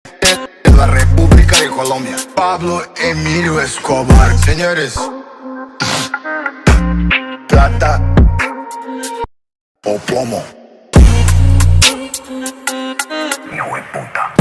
de la República de Colombia, Pablo Emilio Escobar. Señores, plata o plomo.